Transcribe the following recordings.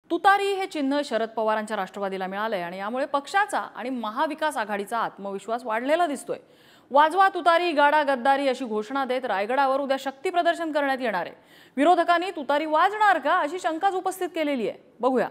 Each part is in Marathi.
तुतारी हे चिन्ह शरद पवारांच्या राष्ट्रवादीला मिळाले आणि यामुळे पक्षाचा आणि महाविकास आघाडीचा आत्मविश्वास वाढलेला दिसतोय। वाजवा तुतारी गाडा गद्दारी अशी घोषणा देत रायगडावर उद्या शक्ती प्रदर्शन करण्यात येणार आहे। विरोधकांनी तुतारी वाजणार का अशी शंकाच उपस्थित केलेली आहे। बघूया।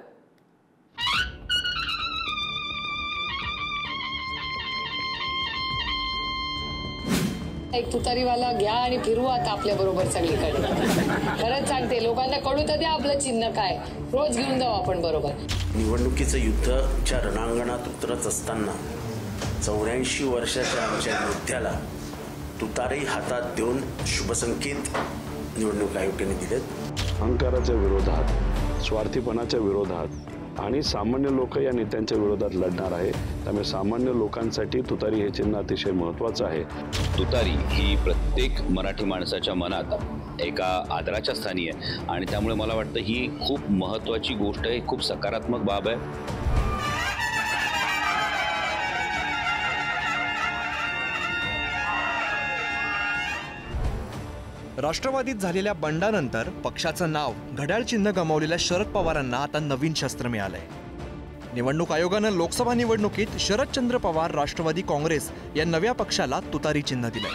एक तुतारीवाला घ्या आणि फिरू आता आपल्या बरोबर सगळीकडे। खरंच सांगते, लोकांना कळू तर द्या आपलं चिन्ह काय, रोज घेऊन जाऊ आपण बरोबर। निवडणुकीचं युद्धच्या रणांगणात उतरत असताना 84 वर्षाच्या आमच्या योद्ध्याला तुतारी हातात देऊन शुभसंकेत निवडणूक आयोगाने दिलेत। अहंकाराच्या विरोधात, स्वार्थीपणाच्या विरोधात आणि सामान्य लोक या नेत्यांच्या विरोधात लढणार आहे। त्यामुळे सामान्य लोकांसाठी तुतारी हे चिन्ह अतिशय महत्त्वाचं आहे। तुतारी ही प्रत्येक मराठी माणसाच्या मनात एका आदराच्या स्थानी आहे आणि त्यामुळे मला वाटतं ही खूप महत्त्वाची गोष्ट आहे, खूप सकारात्मक बाब आहे। राष्ट्रवादीत झालेल्या बंडानंतर पक्षाचं नाव घड्याळ चिन्ह गमावलेल्या शरद पवारांना आता नवीन शस्त्र मिळालंय। निवडणूक आयोगानं लोकसभा निवडणुकीत शरदचंद्र पवार राष्ट्रवादी काँग्रेस या नव्या पक्षाला तुतारी चिन्ह दिलंय।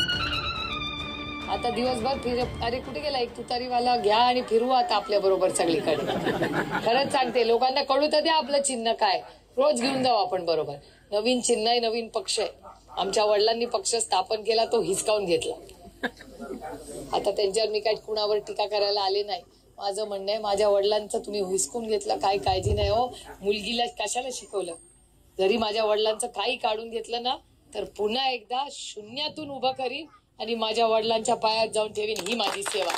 आता दिवसभर अरे कुठे गेला एक तुतारीवाला घ्या आणि फिरू आता आपल्या बरोबर सगळीकडे। खरंच सांगते, लोकांना कळू तर द्या आपलं चिन्ह काय, रोज घेऊन जाऊ आपण बरोबर। नवीन चिन्ह आहे, नवीन पक्ष आहे। आमच्या वडिलांनी पक्ष स्थापन केला, तो हिसकावून घेतला। आता त्यांच्यावर मी काही कुणावर टीका करायला आले नाही। माझं म्हणणं आहे, माझ्या वडिलांचं तुम्ही हिसकून घेतलं, काही काळजी नाही हो। मुलगीला कशाला शिकवलं? जरी माझ्या वडिलांचं काही काढून घेतलं ना, तर पुन्हा एकदा शून्यातून उभं करीन आणि माझ्या वडिलांच्या पायात जाऊन ठेवीन, ही माझी सेवा।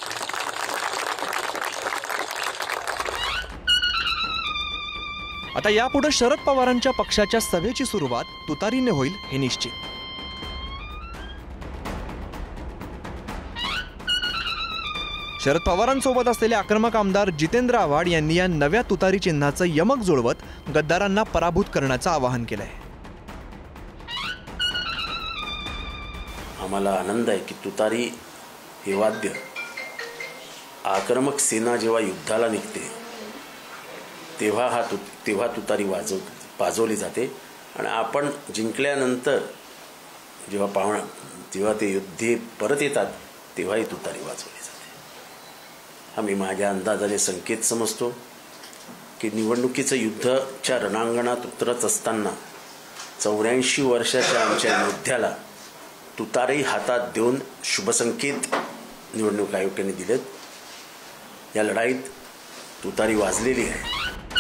आता यापुढे शरद पवारांच्या पक्षाच्या सभेची सुरुवात तुतारीने होईल हे निश्चित। शरद पवारांसोबत असलेले आक्रमक आमदार जितेंद्र आव्हाड यांनी या नव्या तुतारी चिन्हाचं यमक जुळवत गद्दारांना पराभूत करण्याचं आवाहन केलंय। आम्हाला आनंद आहे की तुतारी हे वाद्य आक्रमक सेना जेव्हा युद्धाला निघते तेव्हा तुतारी वाजवली जाते आणि आपण जिंकल्यानंतर जेव्हा ते योद्धे परत येतात तेव्हाही तुतारी वाजवली जाते। आम्ही माझ्या अंदाजाने संकेत समजतो की निवडणुकीचं युद्धच्या रणांगणात उतरत असताना 84 वर्षाच्या आमच्या योद्ध्याला तुतारी हातात देऊन शुभसंकेत निवडणूक आयोगाने दिलेत। या लढाईत तुतारी वाजलेली आहे।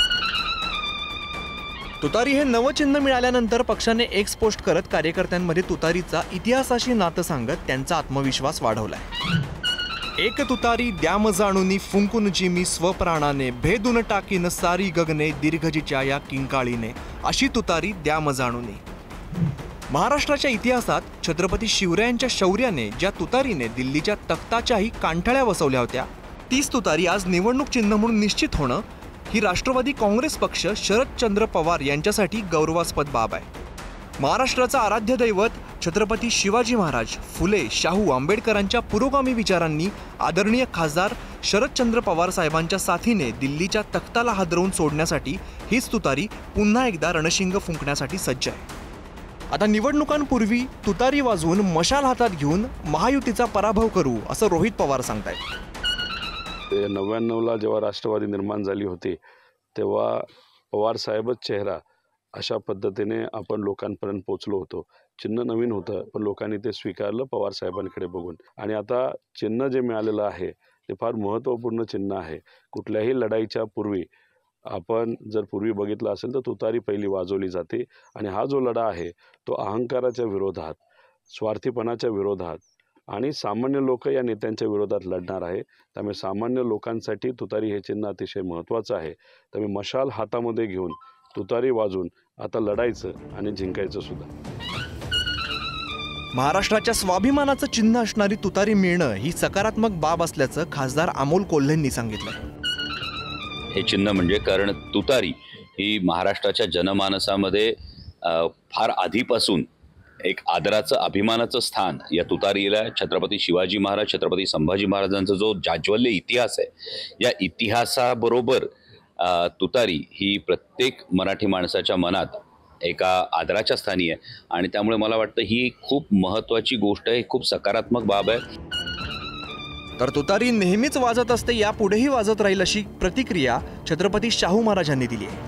तुतारी हे नवं चिन्ह मिळाल्यानंतर पक्षाने एक्स पोस्ट करत कार्यकर्त्यांमध्ये तुतारीचा इतिहासाशी नातं सांगत त्यांचा आत्मविश्वास वाढवलाय। एक तुतारी द्याम जाणूनी फुंकूनची मी स्वप्राणाने, भेदून टाकीन सारी गगने दीर्घजीच्या या किंकाळीने, अशी तुतारी द्याम जाणूनी। महाराष्ट्राच्या इतिहासात छत्रपती शिवरायांच्या शौर्याने ज्या तुतारीने दिल्लीच्या तख्ताच्याही कांठळ्या बसवल्या होत्या, तीच तुतारी आज निवडणूक चिन्ह म्हणून निश्चित होणं ही राष्ट्रवादी काँग्रेस पक्ष शरदचंद्र पवार यांच्यासाठी गौरवास्पद बाब आहे। महाराष्ट्राचा आराध्य दैवत छत्रपती शिवाजी महाराज, फुले, शाहू, आंबेडकरांच्या पुरोगामी विचारांनी आदरणीय खासदार शरदचंद्र पवार साहेबांच्या साथीने दिल्लीच्या तख्ताला हादरवून सोडण्यासाठी हीच तुतारी पुन्हा एकदा रणशिंग फुंकण्यासाठी सज्ज आहे। आता निवडणुकांपूर्वी तुतारी वाजवून मशाल हातात घेऊन महायुतीचा पराभव करू असं रोहित पवार सांगतायत। 99ला जेव्हा राष्ट्रवादी निर्माण झाली होती तेव्हा पवार साहेबच चेहरा अशा पद्धतीने आपण लोकांपर्यंत पोहोचलो होतो। चिन्ह नवीन होतं पण लोकांनी ते स्वीकारलं पवार साहेबांकडे बघून। आणि आता चिन्ह जे मिळालेलं आहे ते फार महत्त्वपूर्ण चिन्ह आहे। कुठल्याही लढाईच्या पूर्वी आपण जर पूर्वी बघितलं असेल तर तुतारी पहिली वाजवली जाते आणि हा जो लढा आहे तो अहंकाराच्या विरोधात, स्वार्थीपणाच्या विरोधात आणि सामान्य लोक या नेत्यांच्या विरोधात लढणार आहे। त्यामुळे सामान्य लोकांसाठी तुतारी हे चिन्ह अतिशय महत्त्वाचं आहे। त्यामुळे मशाल हातामध्ये घेऊन तुतारी वाजून आता लढायचं आणि जिंकायचं सुद्धा। महाराष्ट्राच्या स्वाभिमानाचं चिन्ह असणारी तुतारी मिळणं ही सकारात्मक बाब असल्याचं खासदार अमोल कोल्हेंनी सांगितलं। हे चिन्ह म्हणजे कारण तुतारी ही महाराष्ट्राच्या जनमानसामध्ये फार आधीपासून एक आदराचं, अभिमानाचं स्थान या तुतारीला छत्रपती शिवाजी महाराज, छत्रपती संभाजी महाराजांचा जो जाज्वल्य इतिहास आहे, या इतिहासाबरोबर तुतारी ही प्रत्येक मराठी माणसाच्या मनात एका आदराच्या स्थानी आहे आणि त्यामुळे मला वाटतं ही खूप महत्त्वाची गोष्ट आहे, खूप सकारात्मक बाब आहे. तर तुतारी नेहमीच वाजत असते, यापुढेही वाजत राहील अशी प्रतिक्रिया छत्रपती शाहू महाराजांनी दिली आहे.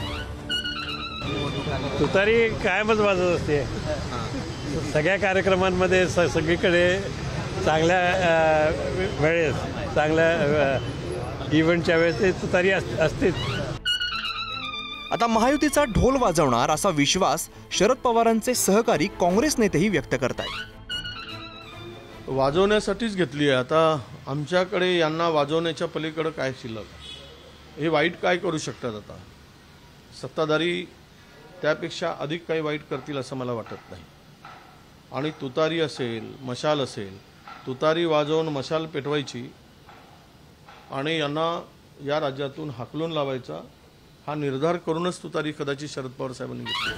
तुतारी कायमच वाजत असते. सगळ्या कार्यक्रमांमध्ये सगळीकडे चांगल्या वेळेस चांगल्या इव्हेंटच्या वेळेस ते तुतारी असतेच. आता महायुतीचा ढोल वाजवणार असा विश्वास शरद पवारांचे सहकारी काँग्रेस नेतेही व्यक्त करतायत. वाजवण्यासाठीच घेतली आहे. आता आमच्याकडे यांना वाजवण्याच्या पलीकडे काय शिल्लक, हे वाईट काय करू शकतात. आता सत्ताधारी त्यापेक्षा अधिक काही वाईट करतील असं मला वाटत नाही. आणि तुतारी असेल, मशाल असेल, तुतारी वाजवून मशाल पेटवायची आणि यांना या राज्यातून हाकलून लावायचा हा निर्धार करूनच तुतारी कदाचित शरद पवार साहेबांनी घेतली.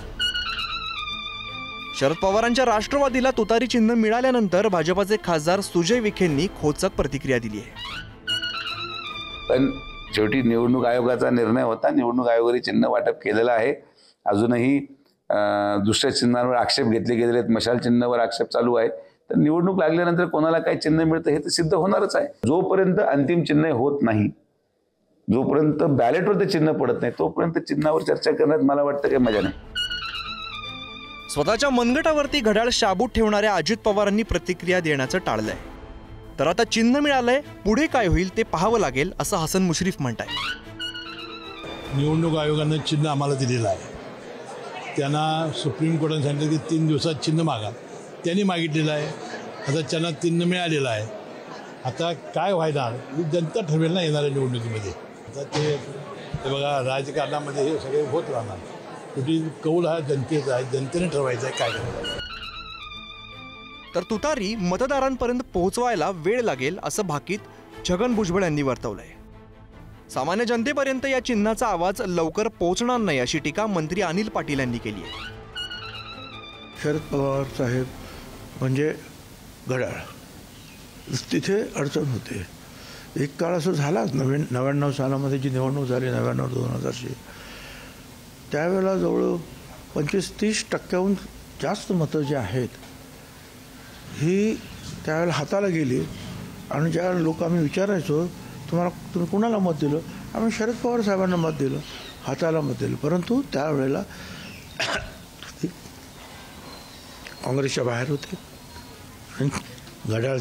शरद पवारांच्या राष्ट्रवादीला तुतारी चिन्ह मिळाल्यानंतर भाजपाचे खासदार सुजय विखेंनी खोचक प्रतिक्रिया दिली आहे. पण शेवटी निवडणूक आयोगाचा निर्णय होता. निवडणूक आयोगाने चिन्ह वाटप केलेलं आहे. अजूनही दुसऱ्या चिन्हांवर आक्षेप घेतले गेलेले आहेत. मशाल चिन्हावर आक्षेप चालू आहे. तर निवडणूक लागल्यानंतर कोणाला काय चिन्ह मिळतं हे तर सिद्ध होणारच आहे. जोपर्यंत अंतिम चिन्ह होत नाही, जोपर्यंत बॅलेटवर ते चिन्ह पडत नाही, तोपर्यंत चिन्हावर चर्चा करण्यात मला वाटतं काही मजा नाही. स्वतःच्या मनगटावरती घड्याळ शाबूत ठेवणाऱ्या अजित पवारांनी प्रतिक्रिया देण्याचं टाळलंय. तर आता चिन्ह मिळालंय, पुढे काय होईल ते पाहावं लागेल असं हसन मुश्रीफ म्हणताय. निवडणूक आयोगानं चिन्ह आम्हाला दिलेलं आहे. त्यांना सुप्रीम कोर्टाने सांगितलं की 3 दिवसात चिन्ह मागा. त्यांनी मागितलेलं आहे. आता त्यांना चिन्ह मिळालेलं आहे. आता काय व्हायला ही जनता ठरवेल ना येणाऱ्या निवडणुकीमध्ये. आता ते बघा, राजकारणामध्ये हे सगळे होत राहणार. शेवटी कौल हा जनतेचा आहे, जनतेने ठरवायचा आहे काय करायचं. तर तुतारी मतदारांपर्यंत पोहोचवायला वेळ लागेल असं भाकीत छगन भुजबळ यांनी वर्तवलंय. सामान्य जनतेपर्यंत या चिन्हाचा आवाज लवकर पोहोचणार नाही अशी टीका मंत्री अनिल पाटील यांनी केली आहे. शरद पवार साहेब म्हणजे घड्याळ, तिथे अडचण होते. एक काळ असं झालाच 99 सालामध्ये जी निवडणूक झाली 99-2000ची, त्यावेळेला जवळ 25-30% जास्त मतं जी आहेत ही त्यावेळेला हाताला गेली. आणि ज्या लोक आम्ही विचारायचो तुम्ही कुणाला मत दिलं, आम्ही शरद पवार साहेबांना मत दिलं, हाताला मत दिलं. परंतु त्यावेळेला काँग्रेसच्या बाहेर होते आणि घड्याळ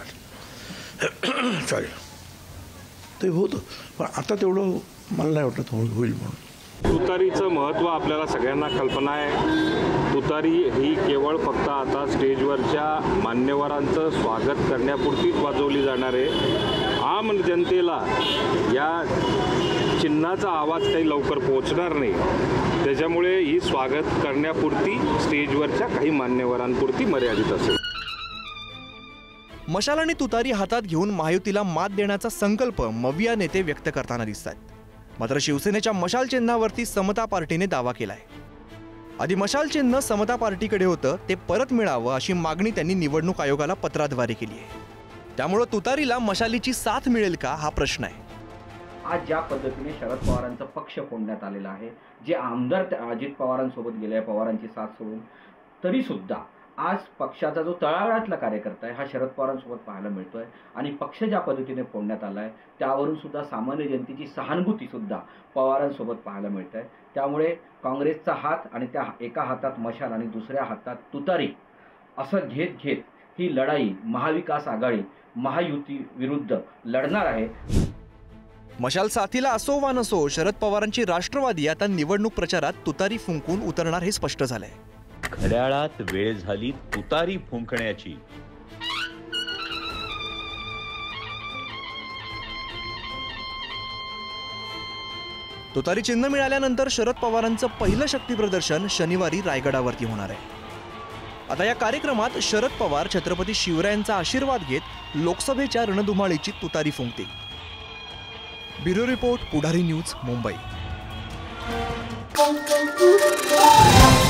सॉरी ते होतं. पण आता तेवढं मला नाही वाटत होईल म्हणून. तुतारीचं महत्त्व आपल्याला सगळ्यांना कल्पना आहे. तुतारी ही केवळ फक्त आता स्टेजवरच्या मान्यवरांचं स्वागत करण्यापुरतीच वाजवली जाणार आहे. आम जनतेला या चिन्हाचा आवाज काही लवकर पोहोचणार नाही. त्याच्यामुळे ही स्वागत करण्यापुरती स्टेजवरच्या काही मान्यवरांपुरती मर्यादित असेल. मशाल आणि तुतारी हातात घेऊन महायुतीला मात देण्याचा संकल्प मविया नेते व्यक्त करताना दिसतात. मात्र शिवसेनेच्या मशाल चिन्हावरती समता पार्टीने दावा केलाय. आधी मशाल चिन्ह समता पार्टीकडे होतं, ते परत मिळावं अशी मागणी त्यांनी निवडणूक आयोगाला पत्राद्वारे केली आहे. त्यामुळे तुतारीला मशालीची साथ मिळेल का हा प्रश्न आहे. आज ज्या पद्धतीने शरद पवारांचा पक्ष फोडण्यात आलेला आहे, जे आमदार अजित पवारांसोबत गेले पवारांची साथ सोडून, तरी सुद्धा आज पक्षाचा जो तळागाळातला कार्यकर्ता आहे हा शरद पवारांसोबत पाहायला मिळतोय. आणि पक्ष ज्या पद्धतीने फोडण्यात आलाय त्यावरून सुद्धा सामान्य जनतेची सहानुभूती सुद्धा पवारांसोबत पाहायला मिळत आहे. त्यामुळे काँग्रेसचा हात आणि त्या एका हातात मशाल आणि दुसऱ्या हातात तुतारी असं घेत घेत ही लढाई महाविकास आघाडी महायुती विरुद्ध लढणार आहे. मशाल साथीला असो वा नसो, शरद पवारांची राष्ट्रवादी आता निवडणूक प्रचारात तुतारी फुंकून उतरणार हे स्पष्ट झालंय. घड्याळात वेळ झाली तुतारी फुंकण्याची. तुतारी चिन्ह मिळाल्यानंतर शरद पवारांचं पहिलं शक्ती प्रदर्शन शनिवारी रायगडावरती होणार आहे. आता या कार्यक्रमात शरद पवार छत्रपती शिवरायांचा आशीर्वाद घेत लोकसभेच्या रणधुमाळीची तुतारी फुंकतील. Bureau report, Pudhari news, Mumbai.